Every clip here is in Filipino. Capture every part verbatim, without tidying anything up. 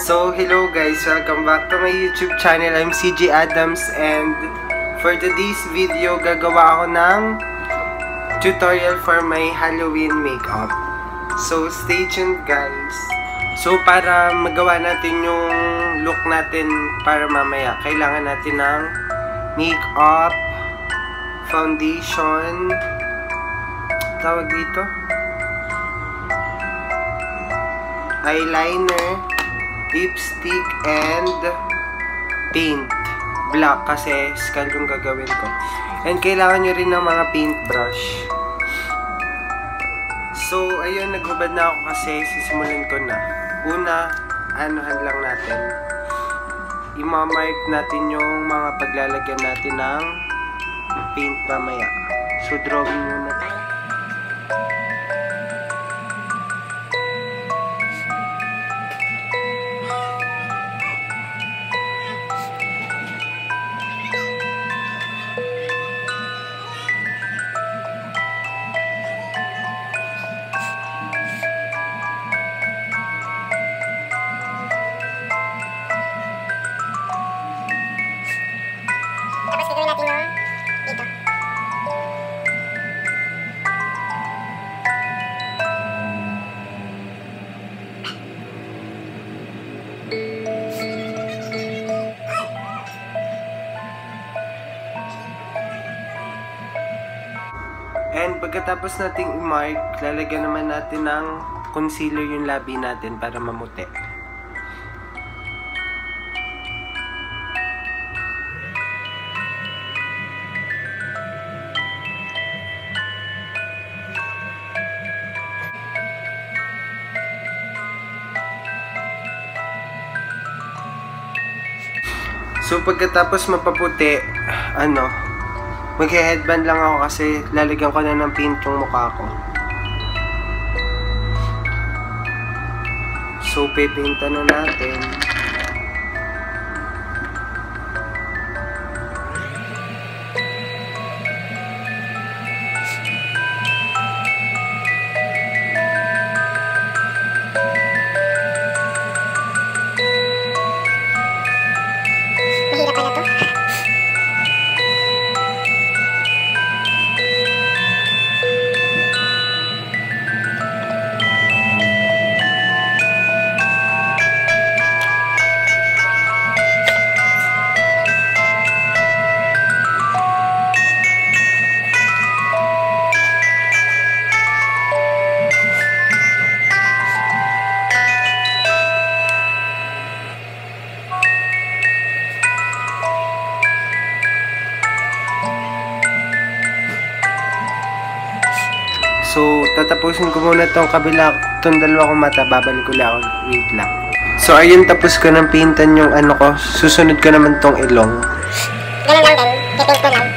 So, hello guys, welcome back to my YouTube channel. I'm C J Adams and for today's video, gagawa ako ng tutorial for my Halloween makeup. So, stay tuned guys. So, para magawa natin yung look natin para mamaya, kailangan natin ng makeup, foundation, tawag dito, eyeliner, lipstick, and paint. Black kasi skull yung gagawin ko. And kailangan nyo rin ng mga paintbrush. So, ayun, naghubad na ako kasi sisimulan ko na. Una, anuhan lang natin. Imamark natin yung mga paglalagyan natin ng paint mamaya. So, drawing muna tayo. Tapos gagawin natin yung dito. And pagkatapos nating i-mark, lalagyan naman natin ng concealer yung labi natin para mamuti. So, pagkatapos mapaputi, ano, mag-headband lang ako kasi lalagyan ko na ng paint yung mukha ko. So, pipinta na natin. Mahirap pala to. So, tatapusin ko muna itong kabila, itong dalawa kong mata, babalik ulit ako, wait lang. So, ayun, tapos ko ng paintan yung ano ko, susunod ko naman tong ilong. Ganun lang din, tipaint ko lang.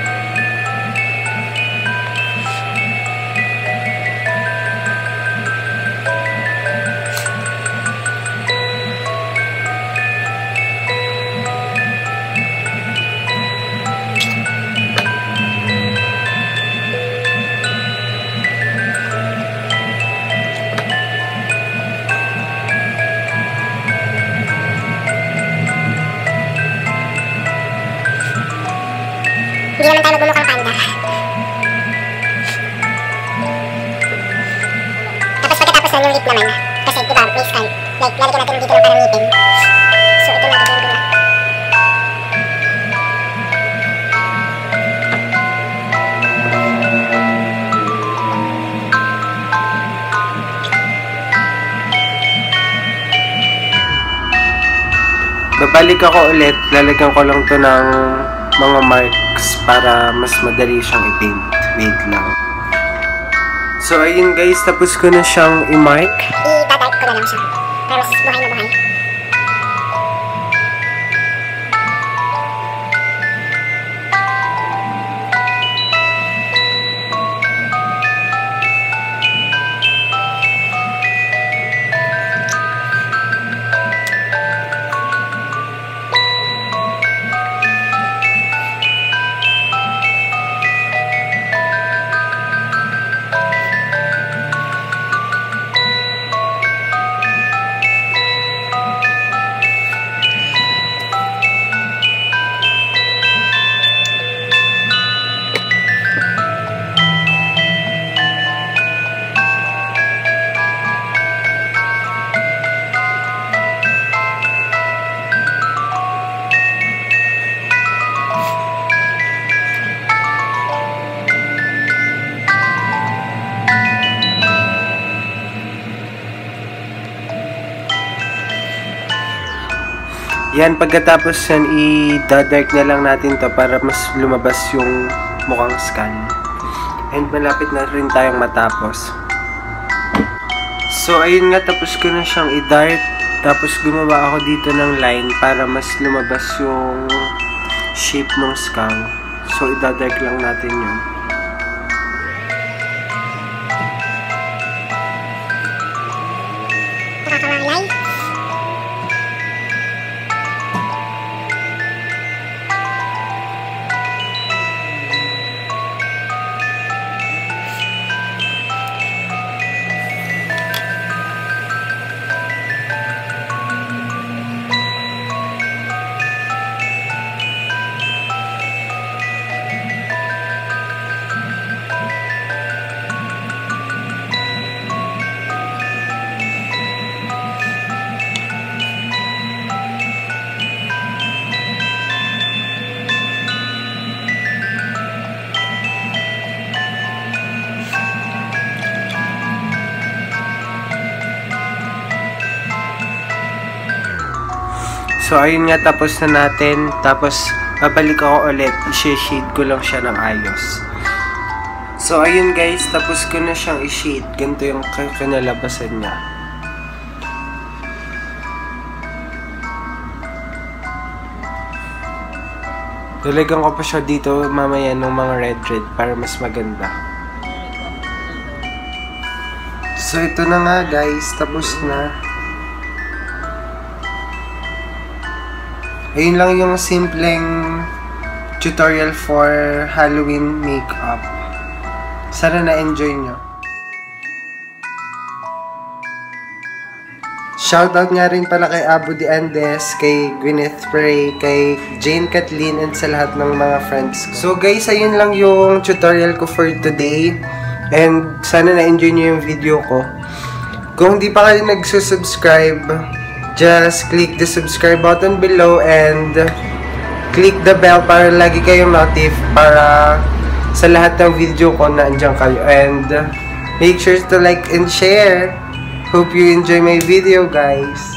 Hindi naman tayo magbumukhang panda. Tapos pagkatapos nun yung lip naman. Kasi diba may skull. Like lalagyan natin dito ng parang ngipin. So ito na gagawin ko na. Babalik ako ulit, lalagyan ko lang to ng mga marks para mas madali siyang i-paint. Wait lang. So, ayun guys, tapos ko na siyang i-mark. I-dark ko na lang siya. Para mas buhay na buhay. Yan, pagkatapos yan, i-dark na lang natin to para mas lumabas yung mukhang skull. And malapit na rin tayong matapos. So, ayun nga, tapos ko na siyang i-dark. Tapos gumawa ako dito ng line para mas lumabas yung shape ng skull. So, i-dark lang natin yun. Nakakamalay. So, ayun nga, tapos na natin. Tapos, babalik ako ulit. I-shade ko lang siya ng ayos. So, ayun guys, tapos ko na siyang i-shade. Ganito yung kinalabasan niya. Talagang ko pa siya dito mamaya ng mga red-red para mas maganda. So, ito na nga guys, tapos na. Ayun lang yung simpleng tutorial for Halloween makeup. Sana na-enjoy nyo. Shoutout nga rin pala kay Abu De Andes, kay Gwyneth Prey, kay Jane Kathleen, and sa lahat ng mga friends ko. So guys, ayun lang yung tutorial ko for today. And sana na-enjoy nyo yung video ko. Kung hindi pa kayo nagsusubscribe, just click the subscribe button below and click the bell para lagi kayong notif para sa lahat ng video ko na andyan kayo. And make sure to like and share. Hope you enjoy my video guys.